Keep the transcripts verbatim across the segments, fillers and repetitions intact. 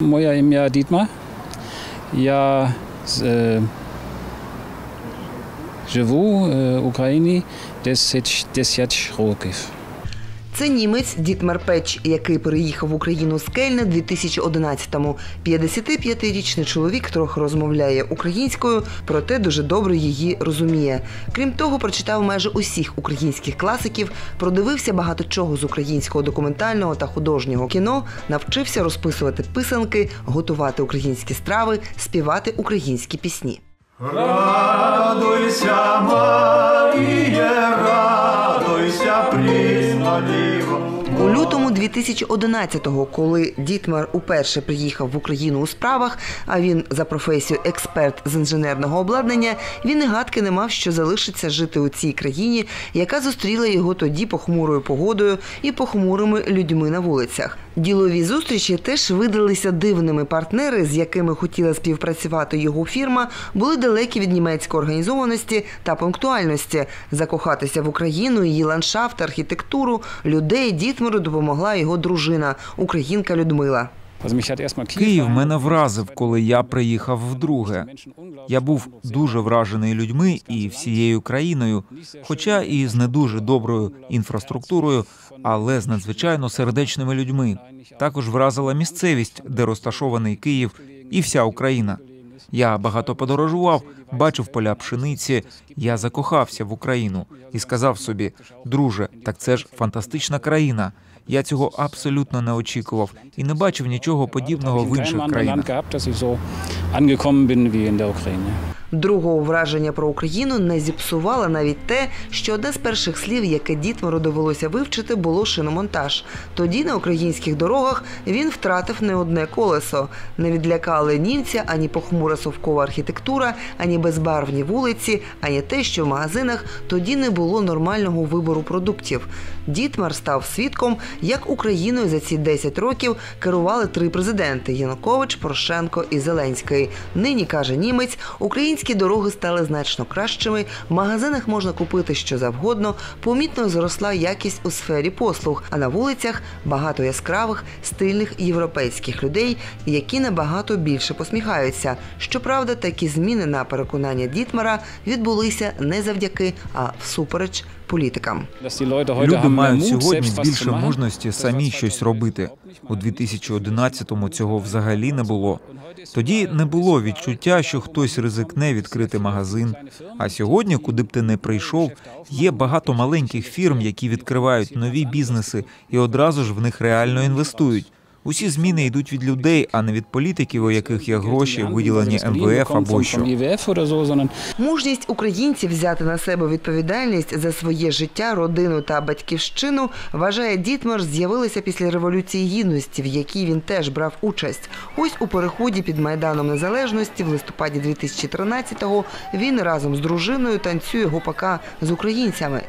Моє ім'я Дітмар. Я е, живу в Україні десять років. Це німець Дітмар Печ, який переїхав в Україну з Кельна в дві тисячі одинадцятому. п'ятдесятип'ятирічний чоловік трохи розмовляє українською, проте дуже добре її розуміє. Крім того, прочитав майже усіх українських класиків, продивився багато чого з українського документального та художнього кіно, навчився розписувати писанки, готувати українські страви, співати українські пісні. Радуйся, Маріє, радуйся, прісна Діво. У лютому дві тисячі одинадцятого, коли Дітмар уперше приїхав в Україну у справах, а він за професією експерт з інженерного обладнання, він і гадки не мав, що залишиться жити у цій країні, яка зустріла його тоді похмурою погодою і похмурими людьми на вулицях. Ділові зустрічі теж видалися дивними. Партнери, з якими хотіла співпрацювати його фірма, були далекі від німецької організованості та пунктуальності. Закохатися в Україну, її ландшафт, архітектуру, людей Дітмару допомогла його дружина, українка Людмила. Київ мене вразив, коли я приїхав вдруге. Я був дуже вражений людьми і всією країною, хоча і з не дуже доброю інфраструктурою, але з надзвичайно сердечними людьми. Також вразила місцевість, де розташований Київ і вся Україна. Я багато подорожував, бачив поля пшениці, я закохався в Україну і сказав собі: друже, так це ж фантастична країна. Я цього абсолютно не очікував і не бачив нічого подібного в інших країнах. Другого враження про Україну не зіпсувало навіть те, що одне з перших слів, яке Дітмару довелося вивчити, було шиномонтаж. Тоді на українських дорогах він втратив не одне колесо. Не відлякали німця ані похмура совкова архітектура, ані безбарвні вулиці, ані те, що в магазинах тоді не було нормального вибору продуктів. Дітмар став свідком, як Україною за ці десять років керували три президенти – Янукович, Порошенко і Зеленський. Нині, каже німець, українські дороги стали значно кращими, в магазинах можна купити що завгодно, помітно зросла якість у сфері послуг, а на вулицях багато яскравих, стильних європейських людей, які набагато більше посміхаються. Щоправда, такі зміни, на переконання Дітмара, відбулися не завдяки, а всупереч політикам. Люди мають сьогодні більше мужності самі щось робити. У дві тисячі одинадцятому цього взагалі не було. Тоді не було відчуття, що хтось ризикне відкрити магазин. А сьогодні, куди б ти не прийшов, є багато маленьких фірм, які відкривають нові бізнеси і одразу ж в них реально інвестують. Усі зміни йдуть від людей, а не від політиків, у яких є гроші, виділені ем ве еф або що. Мужність українців взяти на себе відповідальність за своє життя, родину та батьківщину, вважає Дітмар, з'явилася після Революції Гідності, в якій він теж брав участь. Ось у переході під Майданом Незалежності в листопаді дві тисячі тринадцятого він разом з дружиною танцює гопака з українцями.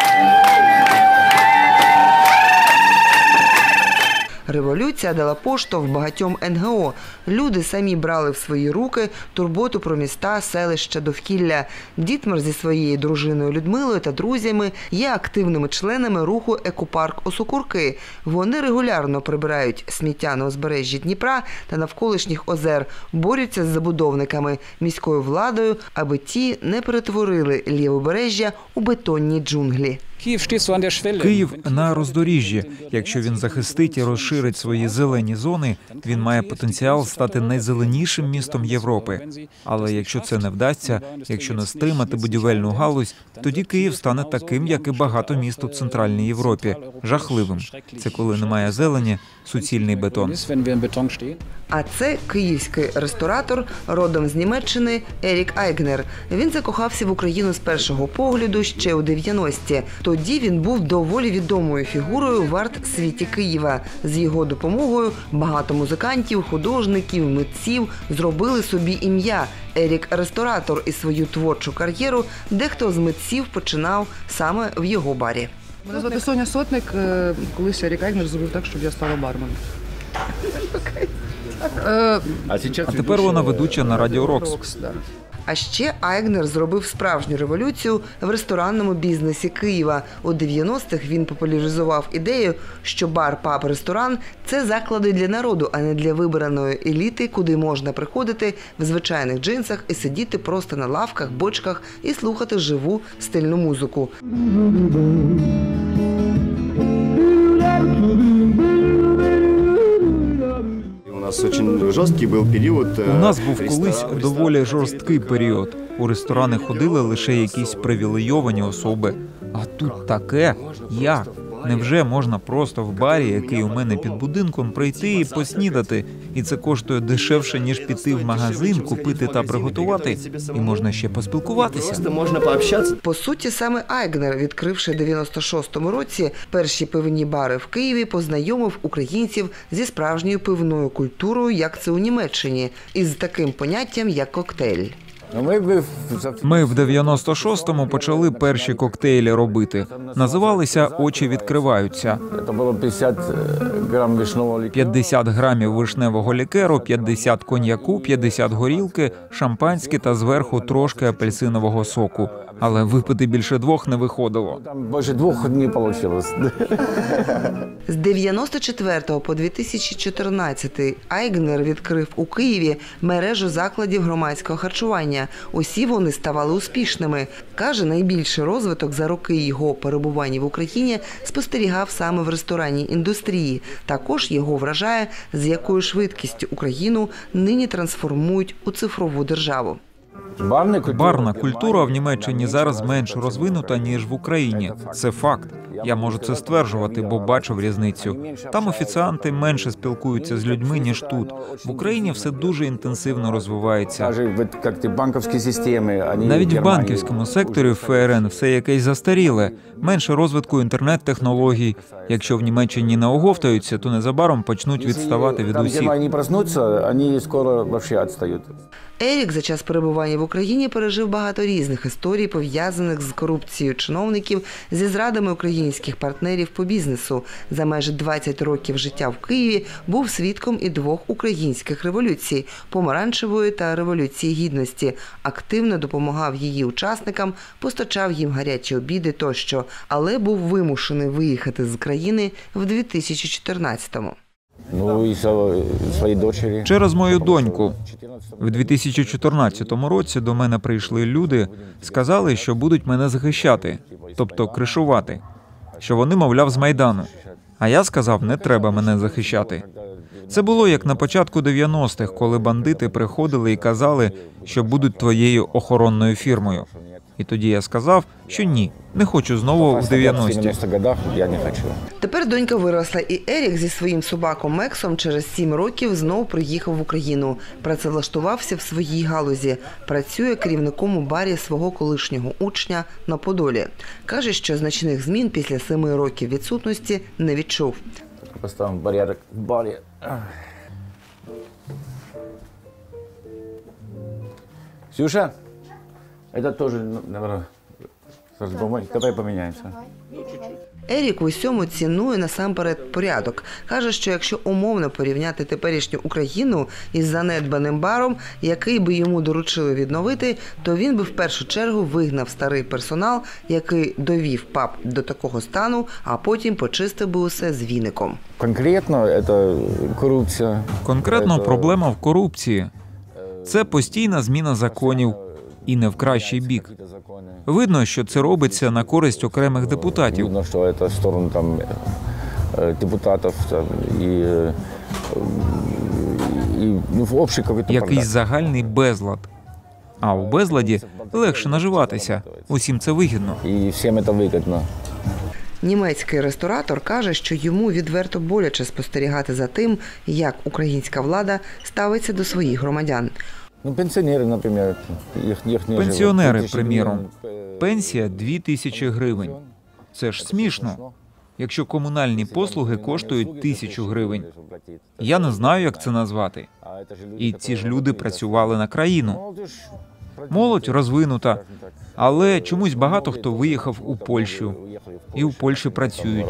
Революція дала поштовх багатьом ен ге о. Люди самі брали в свої руки турботу про міста, селища, довкілля. Дітмар зі своєю дружиною Людмилою та друзями є активними членами руху «Екопарк Осокурки». Вони регулярно прибирають сміття на узбережжі Дніпра та навколишніх озер, борються з забудовниками, міською владою, аби ті не перетворили лівобережжя у бетонні джунглі. Київ на роздоріжжі. Якщо він захистить і розширить свої зелені зони, він має потенціал стати найзеленішим містом Європи. Але якщо це не вдасться, якщо не стримати будівельну галузь, тоді Київ стане таким, як і багато міст у Центральній Європі – жахливим. Це коли немає зелені, суцільний бетон. А це київський ресторатор, родом з Німеччини, Ерік Айгнер. Він закохався в Україну з першого погляду ще у дев'яності. Тоді він був доволі відомою фігурою в арт-світі Києва. З його допомогою багато музикантів, художників, митців зробили собі ім'я. Ерік – ресторатор, і свою творчу кар'єру дехто з митців починав саме в його барі. Мене звати Соня Сотник. Колись Ерік Айгнер зробив так, щоб я стала барменом. А тепер вона ведуча на Радіо Рокс. А ще Айгнер зробив справжню революцію в ресторанному бізнесі Києва. У дев'яностих він популяризував ідею, що бар, паб, ресторан – це заклади для народу, а не для вибраної еліти, куди можна приходити в звичайних джинсах і сидіти просто на лавках, бочках і слухати живу стильну музику. У нас очень жорсткий був період. У нас був колись доволі жорсткий період. У ресторани ходили лише якісь привілейовані особи. А тут таке? Як? Невже можна просто в барі, який у мене під будинком, прийти і поснідати? І це коштує дешевше, ніж піти в магазин, купити та приготувати? І можна ще поспілкуватися? Просто можна пообщатися. По суті, саме Айгнер, відкривши в дев'яносто шостому році перші пивні бари в Києві, познайомив українців зі справжньою пивною культурою, як це у Німеччині, із таким поняттям, як коктейль. Ми в дев'яносто шостому почали перші коктейлі робити. Називалися «Очі відкриваються». п'ятдесят грамів вишневого лікеру, п'ятдесят коньяку, п'ятдесят горілки, шампанське та зверху трошки апельсинового соку. Але випити більше двох не виходило. Більше двох не вийшло. З дев'яносто четвертого по дві тисячі чотирнадцятий Айгнер відкрив у Києві мережу закладів громадського харчування. Усі вони ставали успішними. Каже, найбільший розвиток за роки його перебування в Україні спостерігав саме в ресторанній індустрії. Також його вражає, з якою швидкістю Україну нині трансформують у цифрову державу. Барна культура в Німеччині зараз менш розвинута, ніж в Україні. Це факт. Я можу це стверджувати, бо бачив різницю. Там офіціанти менше спілкуються з людьми, ніж тут. В Україні все дуже інтенсивно розвивається. Навіть в банківському секторі в ФРН все якесь застаріле. Менше розвитку інтернет-технологій. Якщо в Німеччині не оговтаються, то незабаром почнуть відставати від усіх. Ерік за час перебування в Україні пережив багато різних історій, пов'язаних з корупцією чиновників, зі зрадами українських партнерів по бізнесу. За майже двадцять років життя в Києві був свідком і двох українських революцій – Помаранчевої та Революції Гідності. Активно допомагав її учасникам, постачав їм гарячі обіди тощо, але був вимушений виїхати з країни в дві тисячі чотирнадцятому. Ну, і свої дочері. Через мою доньку. В дві тисячі чотирнадцятому році до мене прийшли люди, сказали, що будуть мене захищати, тобто кришувати, що вони, мовляв, з Майдану. А я сказав, не треба мене захищати. Це було як на початку дев'яностих, коли бандити приходили і казали, що будуть твоєю охоронною фірмою. І тоді я сказав, що ні, не хочу знову в дев'яності. Я не хочу. Тепер донька виросла, і Ерік зі своїм собаком Мексом через сім років знов приїхав в Україну. Працевлаштувався в своїй галузі. Працює керівником у барі свого колишнього учня на Подолі. Каже, що значних змін після семи років відсутності не відчув. Поставимо бар'єр в барі. Сюша? Это тоже, наверное, давай поміняємося. Ерік в усьому цінує насамперед порядок. Каже, що якщо умовно порівняти теперішню Україну із занедбаним баром, який би йому доручили відновити, то він би в першу чергу вигнав старий персонал, який довів паб до такого стану, а потім почистив би усе з віником. Конкретно це корупція. Конкретно проблема в корупції. Це постійна зміна законів. І не в кращий бік. Видно, що це робиться на користь окремих депутатів. Видно, що це в сторону там депутатів і, і ну, в общий какой-то якийсь загальний безлад. А у безладі легше наживатися. Усім це вигідно. І всім це вигідно. Німецький ресторатор каже, що йому відверто боляче спостерігати за тим, як українська влада ставиться до своїх громадян. Ну, пенсіонери, наприклад, їх, їх не Пенсіонери, приміром. Пенсія – дві тисячі гривень. Це ж смішно, якщо комунальні послуги коштують тисячу гривень. Я не знаю, як це назвати. І ці ж люди працювали на країну. Молодь розвинута, але чомусь багато хто виїхав у Польщу. І в Польщі працюють.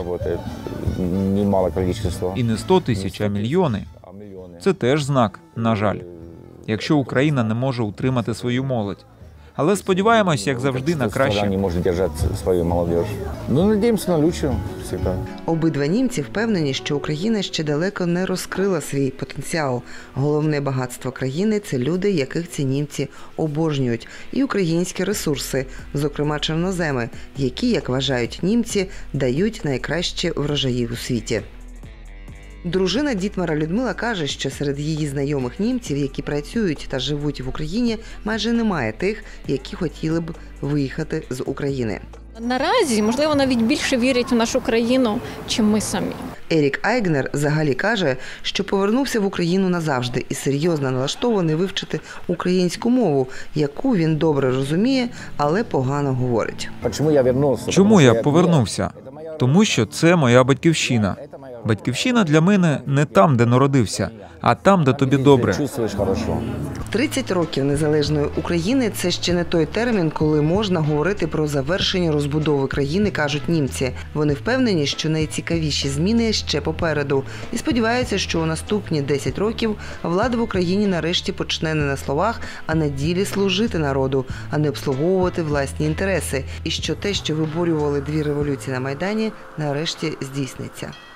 І не сто тисяч, а мільйони. Це теж знак, на жаль. якщо Україна не може утримати свою молодь. Але сподіваємось, як завжди, на краще. Не може держати свою молодіж. Ну, надіємося на лучше завжди. Обидва німці впевнені, що Україна ще далеко не розкрила свій потенціал. Головне багатство країни – це люди, яких ці німці обожнюють, і українські ресурси, зокрема чорноземи, які, як вважають німці, дають найкращі врожаї у світі. Дружина Дітмара Людмила каже, що серед її знайомих німців, які працюють та живуть в Україні, майже немає тих, які хотіли б виїхати з України. Наразі, можливо, навіть більше вірять в нашу країну, чим ми самі. Ерік Айгнер взагалі каже, що повернувся в Україну назавжди і серйозно налаштований вивчити українську мову, яку він добре розуміє, але погано говорить. Чому я повернувся? Тому що це моя батьківщина. Батьківщина для мене не там, де народився, а там, де тобі добре. тридцять років незалежної України – це ще не той термін, коли можна говорити про завершення розбудови країни, кажуть німці. Вони впевнені, що найцікавіші зміни ще попереду. І сподіваються, що у наступні десять років влада в Україні нарешті почне не на словах, а на ділі служити народу, а не обслуговувати власні інтереси. І що те, що виборювали дві революції на Майдані, нарешті здійсниться.